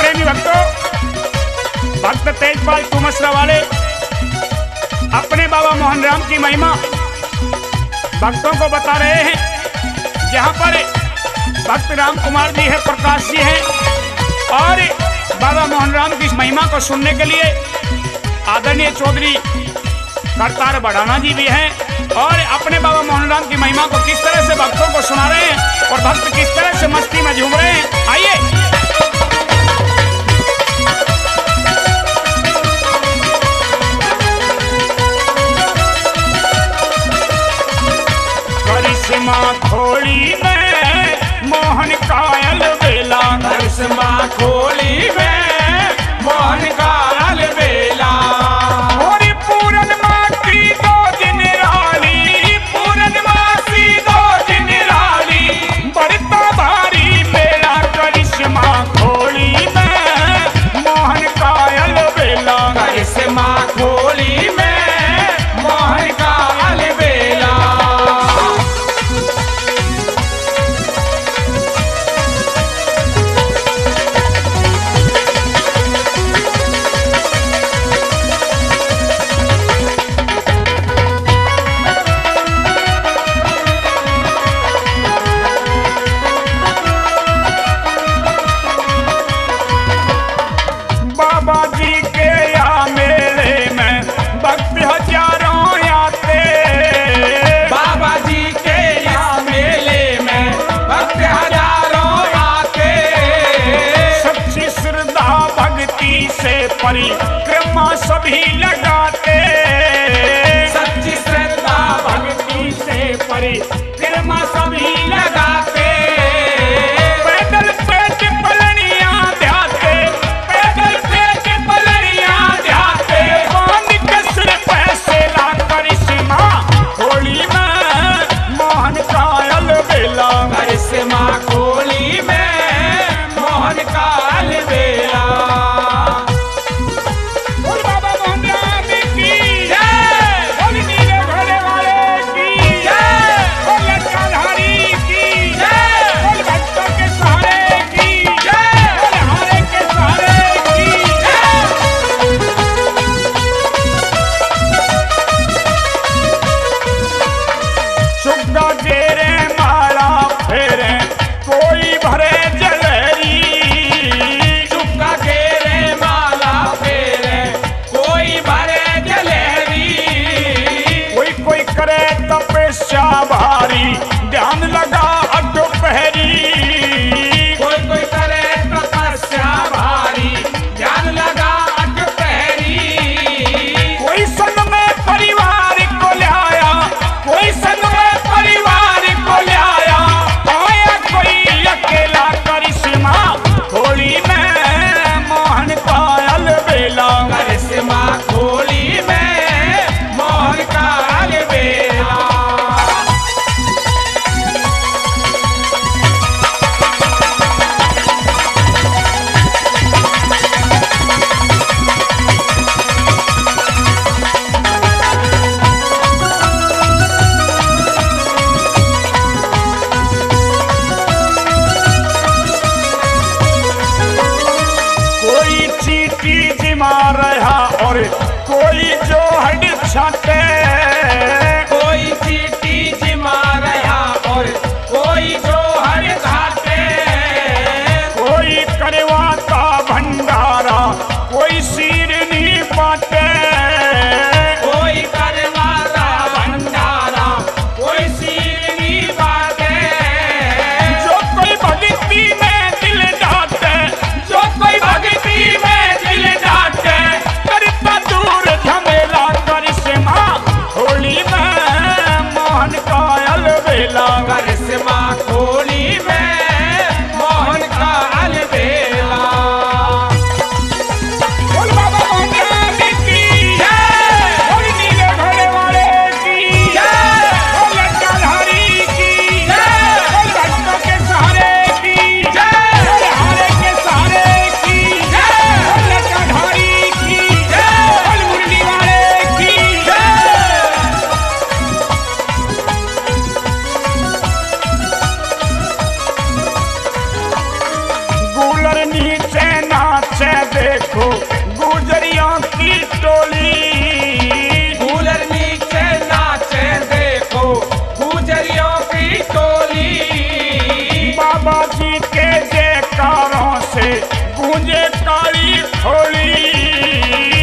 प्रेमी भक्तों, भक्त तेजपाल तुमसरा वाले अपने बाबा मोहन राम की महिमा भक्तों को बता रहे हैं। जहां पर भक्त राम कुमार जी है, प्रकाश जी हैं और बाबा मोहन राम की इस महिमा को सुनने के लिए आदरणीय चौधरी करतार बढ़ाना जी भी हैं और अपने बाबा मोहन राम की महिमा को किस तरह से भक्तों को सुना रहे हैं और भक्त किस तरह से मस्ती में झूम रहे हैं। आइए करिश्मा खोली में मोहन कायल बेला, करिश्मा खोली में मोहन कायल बेला। और पूर्णमासी 2 दिन राली, पूर्णमासी 2 दिन राली, बढ़ता भारी बेला। करिश्मा खोली में मोहन कायल बेला, करिश्मा खोली में मोहन कायल बेला। बाबा जी के यहाँ मेले में भक्त हजारों आते, बाबा जी के यहाँ मेले में भक्त हजारों आते। सच्ची श्रद्धा भक्ति से परिक्रमा सभी लगाते, सच्ची श्रद्धा भक्ति से परिक्रमा सभी लगाते। पैदल पेट पलनियां ध्याते, पैदल पेट पलड़ियां जाते, पानी के सिर पैसे ला। करिश्मा खोली में मोहन कायल बेला, करिश्मा खोली में मोहन कायल बेला। बोल बाबा मोहन राम की जय, बोल नीले घोड़े वाले की जय, बोल लटकाधारी की जय, बोल भक्तों के सहारे की जय, बोल हारे के सहारे की जय। चुग्गा जेरे माला फेरे कोई भरे जलरी, चुपका घेरे माला फेरे कोई भरे जलेरी। कोई करे तपस्या भारी ध्यान लगा दोपहरी, कोई करे तपस्या भारी ध्यान लगा दोपहरी। कोई संग में परिवार को लाया, कोई संग में परिवार को लाया, आया कोई अकेला। करिश्मा खोली में मोहन कायल बेला, करिश्मा खोली में मोहन कायल बेला। कोई चीटी जिमा रहा और कोई जो हड छाटे, कोई चीटी जिमा रहा और कोई जो हर घाटे। कोई करवाता भंडारा कोई सिर नहीं पाते, कोई करवाता भंडारा कोई सीरनी बाटे। जो कोई भक्ति में दिल डाटे, जो कोई भक्ति में दिल डाटे, करता दूर झम गूंजे काली थोड़ी